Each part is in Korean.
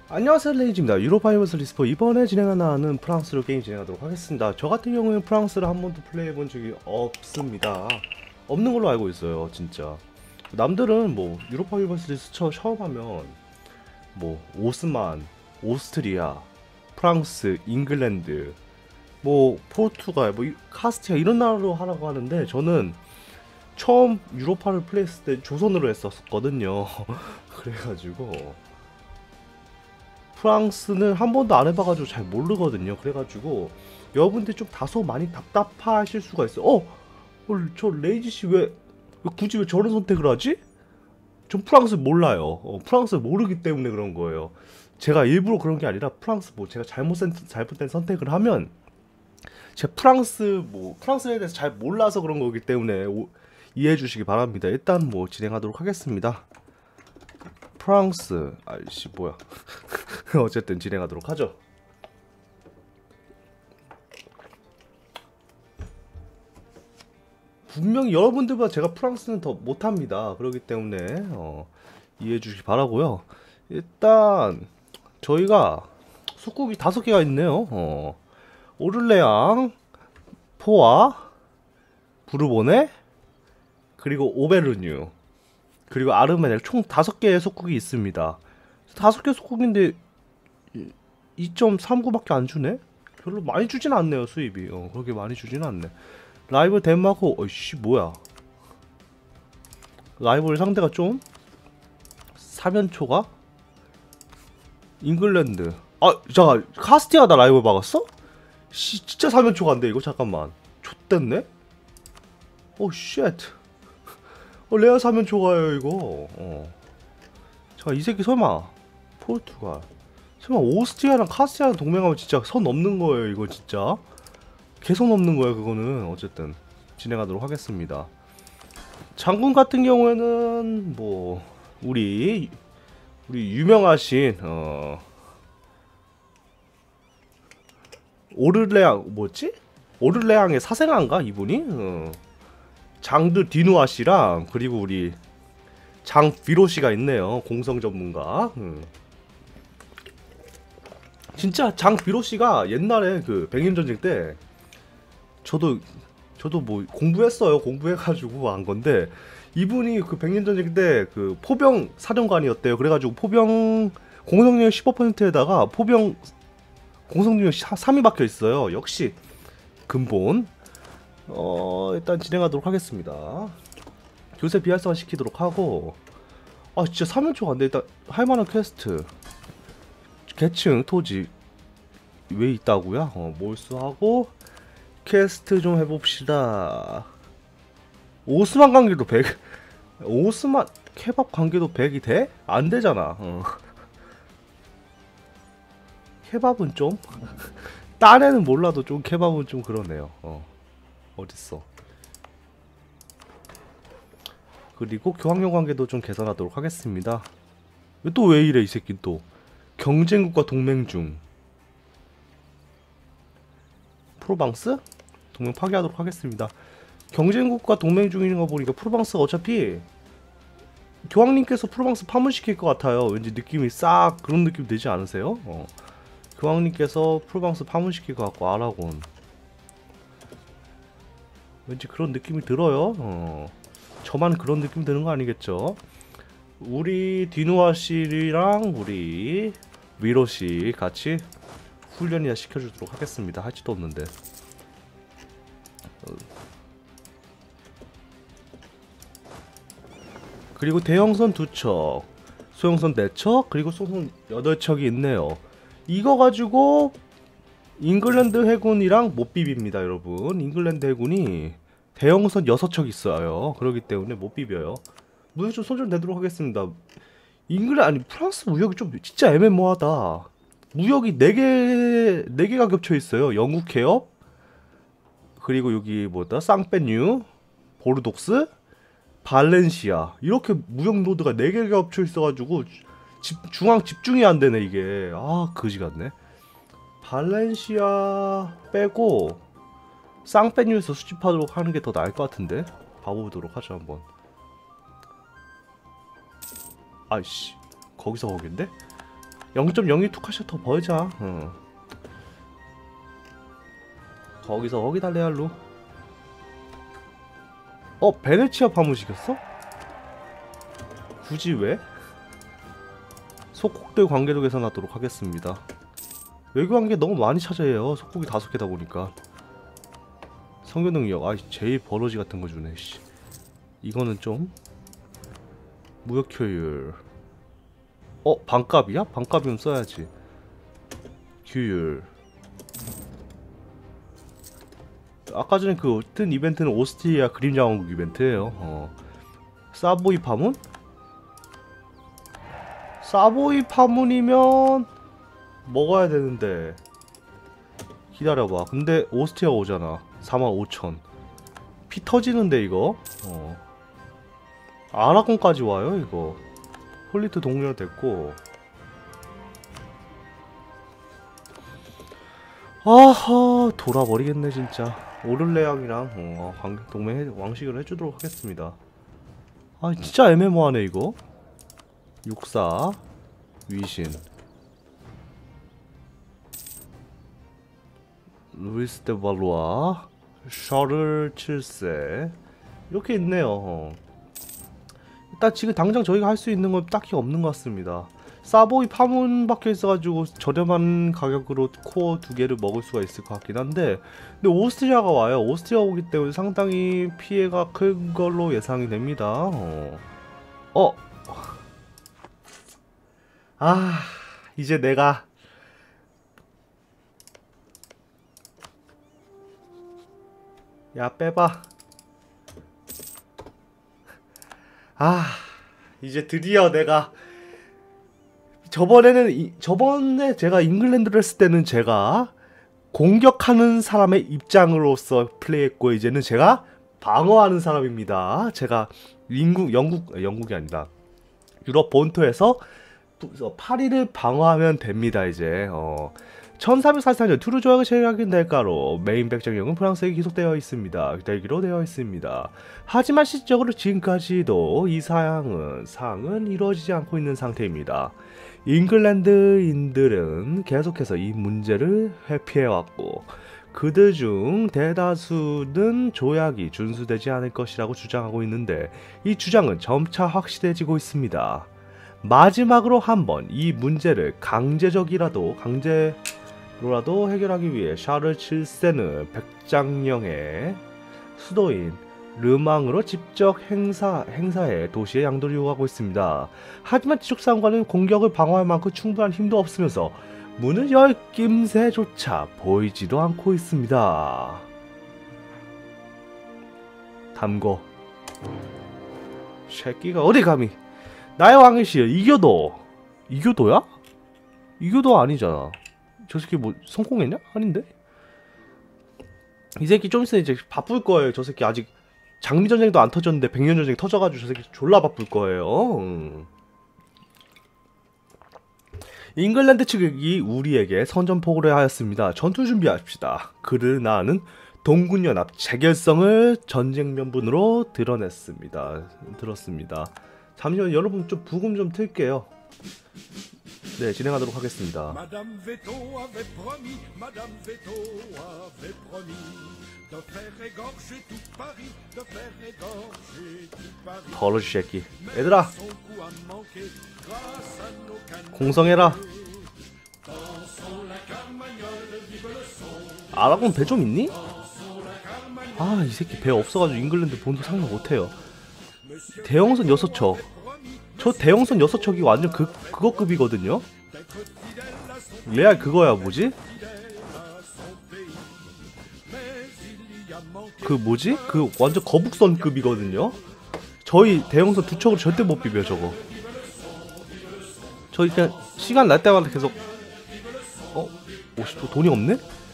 안녕하세요, 레이지입니다. 유로파 이버스 리스포. 이번에 진행하는 프랑스로 게임 진행하도록 하겠습니다. 저 같은 경우에는 프랑스를 한 번도 플레이해본 적이 없습니다. 없는 걸로 알고 있어요, 진짜. 남들은 뭐 유로파 이버스 리스포 처음 하면 뭐 오스만, 오스트리아, 프랑스, 잉글랜드, 뭐 포르투갈, 뭐 카스티아 이런 나라로 하라고 하는데, 저는 처음 유로파를 플레이했을 때 조선으로 했었거든요. 그래가지고 프랑스는 한 번도 안 해봐가지고 잘 모르거든요. 그래가지고 여러분들 좀 다소 많이 답답하실 수가 있어요. 저 레이지 씨 왜 굳이 왜 저런 선택을 하지? 전 프랑스 몰라요. 프랑스 모르기 때문에 그런 거예요. 제가 일부러 그런 게 아니라 프랑스 뭐 제가 잘못된 선택을 하면 제가 프랑스에 대해서 잘 몰라서 그런 거기 때문에 이해해 주시기 바랍니다. 일단 뭐 진행하도록 하겠습니다. 프랑스 아이씨 뭐야. 어쨌든 진행하도록 하죠. 분명히 여러분들보다 제가 프랑스는 더 못합니다. 그렇기 때문에 이해해 주시기 바라고요. 일단 저희가 속국이 5개가 있네요. 오를레앙, 포아, 부르보네, 그리고 오베르뉴, 그리고 아르메넬 총 5개의 속국이 있습니다. 5개 속국인데 2.39밖에 안 주네? 별로 많이 주진 않네요, 수입이. 그렇게 많이 주진 않네. 라이벌 덴마크, 어이씨, 뭐야. 라이벌 상대가 좀 사면초가? 잉글랜드. 잠깐, 카스티아 나 라이벌 박았어? 진짜 사면초가인데, 이거? 잠깐만. 좆됐네? 쉣. 레아 사면초가요, 이거. 잠깐, 이 새끼 설마, 포르투갈. 설마 오스트리아랑 카스티아랑 동맹하면 진짜 선 넘는 거예요, 이거 진짜. 개선 넘는 거예요, 그거는. 어쨌든 진행하도록 하겠습니다. 장군 같은 경우에는 뭐 우리 유명하신 오르레앙 뭐지? 오르레앙의 사생아인가 이분이? 장드 디누아 씨랑 그리고 우리 장 비로 씨가 있네요. 공성 전문가. 진짜 장 비로 씨가 옛날에 그 백인전쟁 때 저도 뭐 공부했어요. 공부해가지고 한 건데 이분이 그 백년전쟁 때 그 포병 사령관이었대요. 그래가지고 포병 공성률 15%에다가 포병 공성률 3이 박혀 있어요. 역시 근본. 일단 진행하도록 하겠습니다. 교세 비활성화 시키도록 하고. 진짜 3연초가 안돼. 일단 할만한 퀘스트 계층 토지 왜 있다고요? 몰수하고 퀘스트 좀 해봅시다. 오스만 관계도 100. 오스만 케밥 관계도 100이 돼? 안 되잖아. 케밥은 좀 딴 애는 몰라도 좀 케밥은 좀 그러네요. 어딨어. 그리고 교황령 관계도 좀 개선하도록 하겠습니다. 또 왜 이래 이 새끼 또. 경쟁국과 동맹 중. 프로방스? 동맹 파괴하도록 하겠습니다. 경쟁국과 동맹 중인 거 보니까 프로방스가 어차피 교황님께서 프로방스 파문시킬 것 같아요. 왠지 느낌이 싹 그런 느낌 되지 않으세요? 교황님께서 프로방스 파문시킬 것 같고 아라곤 왠지 그런 느낌이 들어요. 저만 그런 느낌 드는 거 아니겠죠? 우리 디누아 씨랑 우리 위로 씨 같이 훈련이나 시켜주도록 하겠습니다. 할지도 없는데. 그리고 대형선 2척, 소형선 4척, 그리고 소선 8척이 있네요. 이거 가지고 잉글랜드 해군이랑 못 비빕니다, 여러분. 잉글랜드 해군이 대형선 6척 있어요. 그렇기 때문에 못 비벼요. 무역 좀 손절 내도록 하겠습니다. 프랑스 무역이 좀 진짜 애매모호하다. 무역이 4개가 겹쳐 있어요. 영국 개업, 그리고 여기 뭐다? 쌍페뉴, 보르독스, 발렌시아. 이렇게 무역 노드가 4개가 겹쳐 있어가지고 중앙 집중이 안 되네 이게. 그지 같네. 발렌시아 빼고 쌍페뉴에서 수집하도록 하는 게 더 나을 것 같은데. 봐보도록 하죠 한번. 아이씨, 거기서 거긴데? 0.02 투카셔 더 벌자. 거기서 거기 달래할로. 베네치아 파문 시켰어? 굳이 왜? 속국들 관계도 개선하도록 하겠습니다. 외교관계 너무 많이 찾아야 해요. 속국이 5개다 보니까. 성교 능력. 아이 제일 버러지 같은 거 주네. 씨. 이거는 좀 무역 효율. 반값이야? 반값이면 써야지. 규율. 아까 전에 그 뜬 이벤트는 오스트리아 그림자 왕국 이벤트예요. 사보이 파문? 사보이 파문이면 먹어야 되는데 기다려봐. 근데 오스트리아 오잖아. 45,000 피 터지는데 이거. 아라곤까지 와요 이거. 홀리트 동료 됐고. 아하 돌아버리겠네 진짜. 오를레앙이랑 동맹 왕식을 해주도록 하겠습니다. 아 진짜 애매모하네 이거. 육사 위신 루이스 데 발로아 샤를 7세 이렇게 있네요. 일단 지금 당장 저희가 할 수 있는 건 딱히 없는 것 같습니다. 사보이 파문 박혀 있어가지고 저렴한 가격으로 코어 2개를 먹을 수가 있을 것 같긴 한데, 근데 오스트리아가 와요. 오스트리아 오기 때문에 상당히 피해가 큰 걸로 예상이 됩니다. 이제 내가 야 빼봐. 이제 드디어 내가 저번에 제가 잉글랜드를 했을 때는 제가 공격하는 사람의 입장으로서 플레이했고, 이제는 제가 방어하는 사람입니다. 제가 영국이 아니다. 유럽 본토에서 파리를 방어하면 됩니다. 이제 1344년 투르 조약의 체결하게 될까로 메인 백정형은 프랑스에게 기속되어 있습니다. 되기로 되어 있습니다. 하지만 실질적으로 지금까지도 이 사항은 이루어지지 않고 있는 상태입니다. 잉글랜드인들은 계속해서 이 문제를 회피해왔고, 그들 중 대다수는 조약이 준수되지 않을 것이라고 주장하고 있는데, 이 주장은 점차 확실해지고 있습니다. 마지막으로 한번 이 문제를 강제로라도 해결하기 위해 샤를 7세는 백장령의 수도인 르망으로 직접 행사해 도시의 양도를 요구하고 있습니다. 하지만 지적사항과는 공격을 방어할 만큼 충분한 힘도 없으면서 문을 열 낌새조차 보이지도 않고 있습니다. 담고 새끼가 어디 감히 나의 왕이시여. 이교도야? 이교도 아니잖아. 저 새끼 뭐 성공했냐? 아닌데? 이 새끼 좀 있으면 이제 바쁠 거예요. 저 새끼 아직 장미전쟁도 안 터졌는데 백년전쟁이 터져가지고 저 새끼 졸라 바쁠 거예요. 잉글랜드 측이 우리에게 선전포고를 하였습니다. 전투 준비합시다. 그를 나는 동군연합 재결성을 전쟁면분으로 들었습니다. 잠시만 여러분 좀 부금 좀 틀게요. 네, 진행하도록 하겠습니다. 버러지 새끼. 얘들아 공성해라. 아라곤 배 좀 있니? 이 새끼 배 없어가지고 잉글랜드 본토 상륙 못해요. 대형선 6척. 저 대형선 6척이 완전 그거 급이거든요. 레알 그거야. 뭐지? 그 완전 거북선급이거든요. 저희 대형선 2척으로 절대 못 비벼 저거. 저희 그냥 시간 날 때마다 계속 50도 돈이 없네?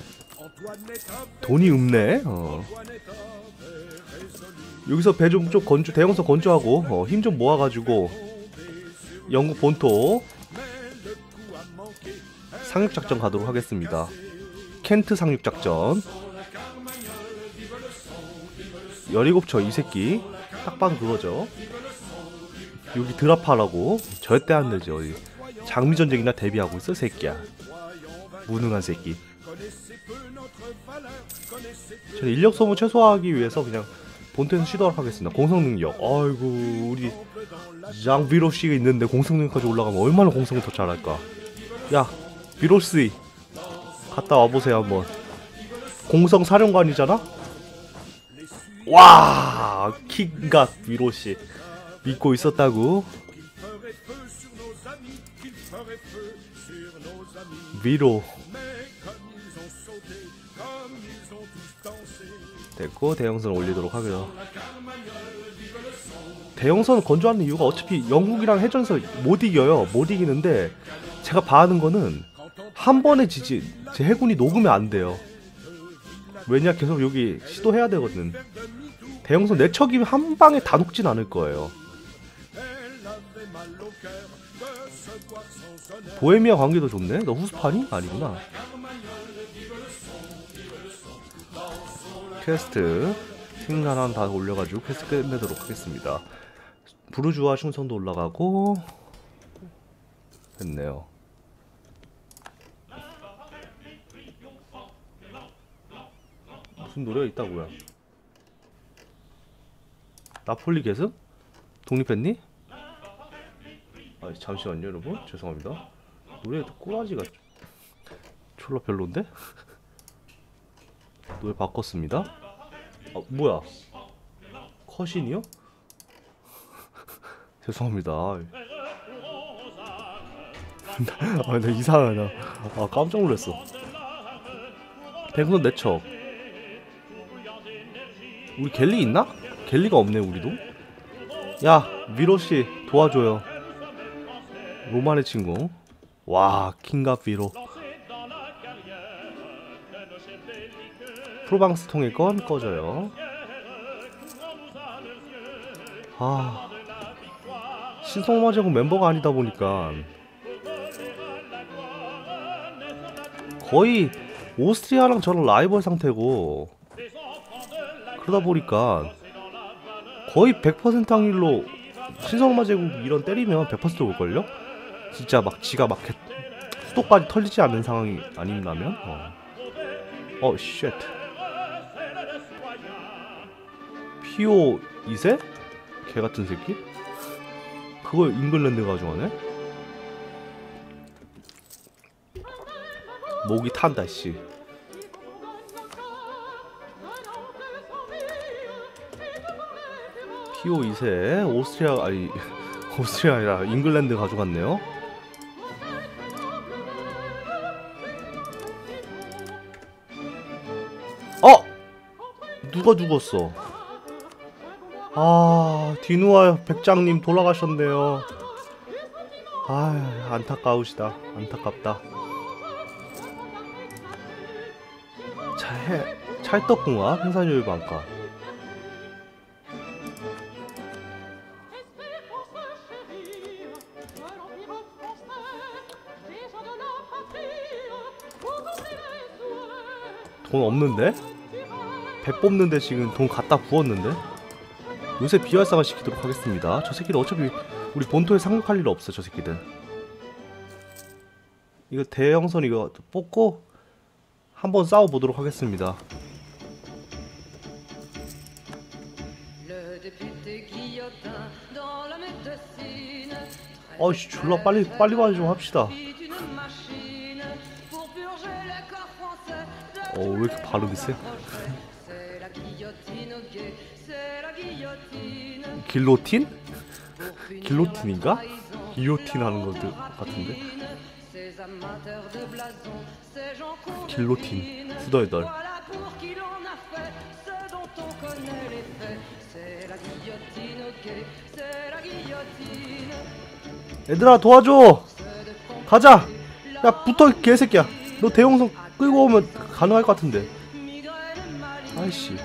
돈이 없네. 여기서 배 좀 대형선 건조하고 힘 좀 모아가지고 영국 본토 상륙작전 가도록 하겠습니다. 켄트 상륙작전. 17척 이 새끼 딱 봐도 그거죠. 여기 드랍하라고. 절대 안 되죠. 장미전쟁이나 데뷔하고 있어 새끼야. 무능한 새끼. 저는 인력 소모 최소화하기 위해서 그냥 본토에서 시도하도록 하겠습니다. 공성능력. 아이고 우리 장비로씨가 있는데 공성능력까지 올라가면 얼마나 공성을 더 잘할까. 야 비로씨 갔다 와보세요 한번. 공성사령관이잖아? 와 킹갓 비로씨 믿고 있었다고. 위로 됐고 대형선 올리도록 하고요. 대형선 건조하는 이유가 어차피 영국이랑 해전에서 못 이겨요. 못 이기는데 제가 봐하는 거는 한 번에 지지 제 해군이 녹으면 안 돼요. 왜냐 계속 여기 시도해야 되거든. 대형선 내 척이면 한 방에 다 녹진 않을 거예요. 보헤미아 관계도 좋네? 너 후스파니? 아니구나. 퀘스트 생산 하나 다 올려가지고 퀘스트 끝내도록 하겠습니다. 부르주아 충성도 올라가고 됐네요. 무슨 노래가 있다고요? 나폴리 계승? 독립했니? 아 잠시만요 여러분 죄송합니다. 노래 꼬라지가 졸라 별론데? 노래 바꿨습니다. 아 뭐야 컷신이요? 죄송합니다. 아 나 이상하다. 아 깜짝 놀랐어. 백선 내척 우리 갤리 있나? 갤리가 없네 우리도. 야 미로씨 도와줘요. 로만의 친구. 와 킹과 비로. 프로방스 통일권 꺼져요. 아 신성마제국 멤버가 아니다 보니까 거의 오스트리아랑 저랑 라이벌 상태고 그러다 보니까 거의 100% 확률로 신성마제국 이런 때리면 100% 올걸요? 진짜 막 지가 막 수도까지 털리지 않는 상황이 아니라면 쉣 피오 2세? 개같은 새끼? 그걸 잉글랜드가 가져가네? 목이 탄다 씨. 피오 2세 오스트리아 아니 오스트리아 아니라 잉글랜드 가져갔네요. 누가 죽었어? 아 디누아 백장님 돌아가셨네요. 아 안타까우시다. 안타깝다. 찰떡궁합 행사율 반가. 돈 없는데? 배 뽑는데 지금 돈 갖다 부었는데? 요새 비활성화 시키도록 하겠습니다. 저 새끼들 어차피 우리 본토에 상륙할 일 없어. 저 새끼들 이거 대형선 이거 뽑고 한번 싸워보도록 하겠습니다. 어이씨 졸라 빨리 와서 좀 합시다. 왜 이렇게 발음이 세? 길로틴? 길로틴인가? 기요틴 하는 것 같은데? 길로틴 후덜덜. 얘들아 도와줘! 가자! 야 붙어 개새끼야. 너 대형선 끌고 오면 가능할 것 같은데. 아이씨.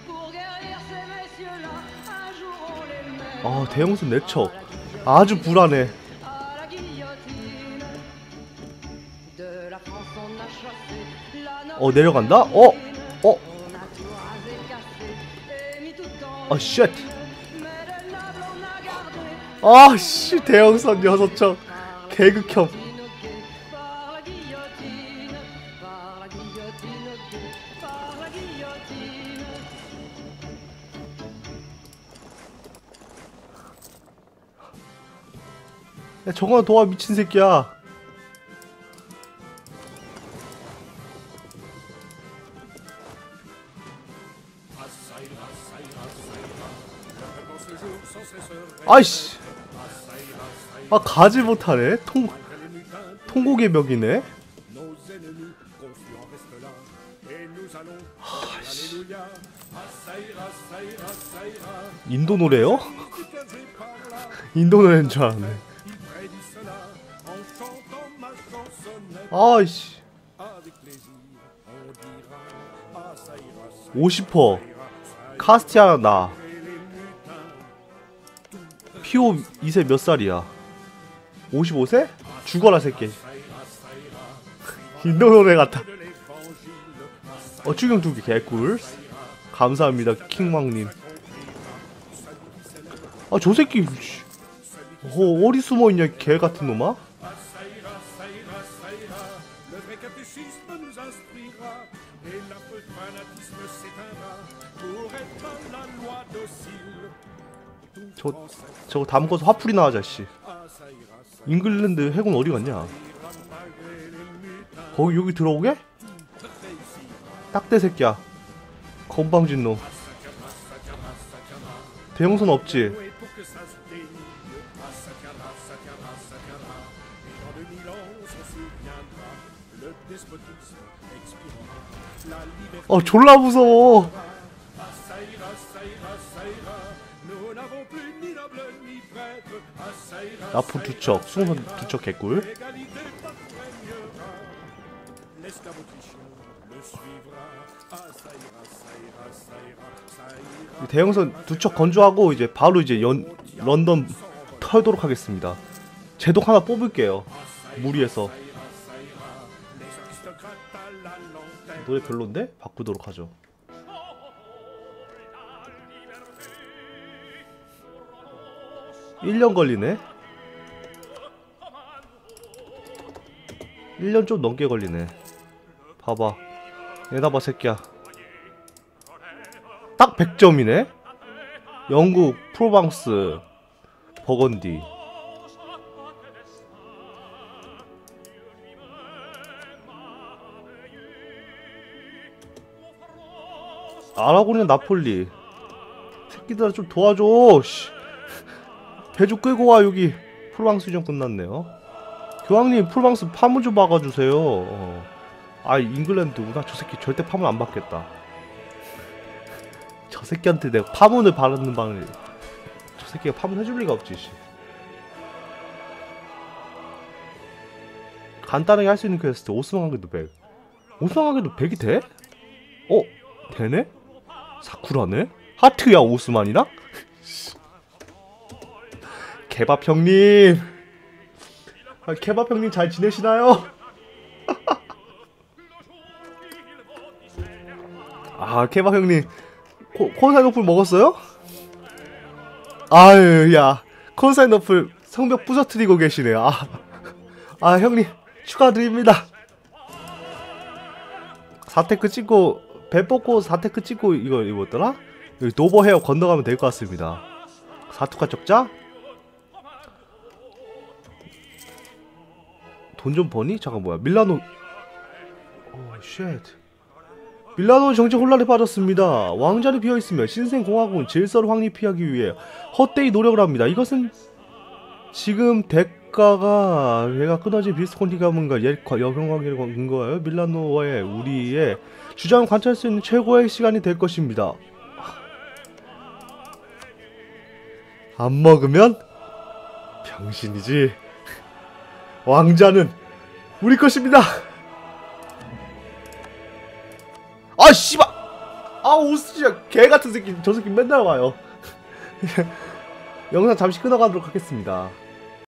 아 대형선 내척 아주 불안해. 내려간다? 쉣. 씨 대형선 6척 개극혐. 야, 정아 도와, 미친 새끼야. 아이씨. 아, 가지 못하네. 통곡의 벽이네. 아이씨. 인도 노래요? 인도 노래인 줄 알았네. 아이씨. 50%. 카스티아 나. 피오 2세 몇 살이야? 55세? 죽어라 새끼. 인도 노래 같아. 추경 두개 개꿀. 감사합니다 킹왕님. 아, 저 새끼 어디 숨어있냐 개같은 놈아? 저거 다 먹어서 화풀이 나와자 씨. 잉글랜드 해군 어디 갔냐? 거기 여기 들어오게? 딱대 새끼야. 건방진 놈. 대형선 없지? 졸라 무서워. 나포 두척, 수송선 두척 개꿀. 대형선 두척 건조하고 이제 바로 이제 런던 털도록 하겠습니다. 제독 하나 뽑을게요. 무리해서. 노래 별론데? 바꾸도록 하죠. (1년) 걸리네. 1년 좀 넘게 걸리네. 봐봐. 내다봐 새끼야. 딱 100점이네. 영국, 프로방스, 버건디. 아라고니아, 나폴리. 새끼들아 좀 도와줘. 씨. 배 좀 끌고 와. 여기 프로방스 좀 끝났네요. 교황님 프로방스 파문 좀 박아주세요. 아, 잉글랜드구나. 저 새끼 절대 파문 안 받겠다. 저 새끼한테 내가 파문을 바르는 방을, 저 새끼가 파문 해줄 리가 없지. 씨. 간단하게 할 수 있는 퀘스트. 오스만 가게도 100. 오스만 가게도 100이 돼? 되네? 사쿠라네? 하트야 오스만이랑? 케밥 형님. 케밥 형님 잘 지내시나요? 케밥 형님 콘사이 너플 먹었어요? 아유, 야, 콘사이 너플 성벽 부서뜨리고 계시네요. 형님 축하드립니다. 4테크 찍고 배 뽑고 4테크 찍고 이거 뭐였더라? 여기 노버 헤어 건너가면 될 것 같습니다. 사투카 적자? 돈 좀 버니? 잠깐 뭐야? 밀라노. 쉣. 밀라노 정치 혼란에 빠졌습니다. 왕자리 비어있으며 신생공화국은 질서를 확립하기 위해 헛되이 노력을 합니다. 이것은 지금 대가가 얘가 끊어진 비스콘티 가문과 옛 여경관계를 근거하여 밀라노와의 우리의 주장을 관찰할 수 있는 최고의 시간이 될 것입니다. 안 먹으면 병신이지. 왕자는 우리 것입니다. 씨발. 오스지야 개같은 새끼. 저 새끼 맨날 와요. 영상 잠시 끊어가도록 하겠습니다.